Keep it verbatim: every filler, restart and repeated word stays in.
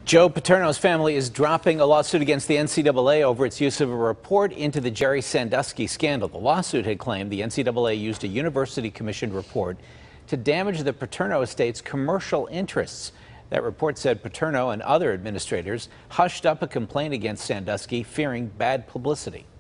Joe Paterno's family is dropping a lawsuit against the N C double A over its use of a report into the Jerry Sandusky scandal. The lawsuit had claimed the N C double A used a university-commissioned report to damage the Paterno estate's commercial interests. That report said Paterno and other administrators hushed up a complaint against Sandusky, fearing bad publicity.